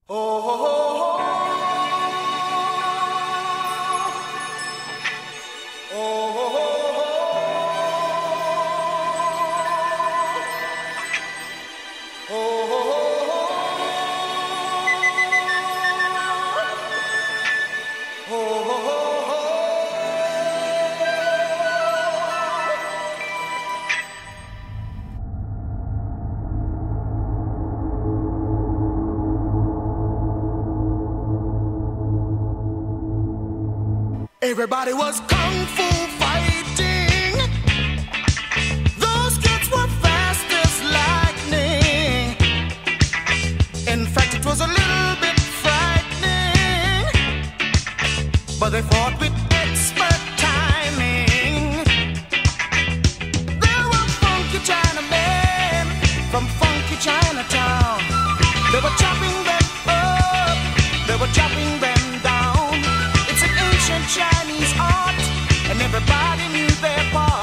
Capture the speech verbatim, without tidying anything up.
Everybody was kung fu fighting. Those kids were fast as lightning. In fact, it was a little bit frightening, but they fought with expert timing. There were funky Chinamen from funky Chinatown. They were chopping them up, they were chopping them down. It's an ancient Chinese art, and everybody knew their part.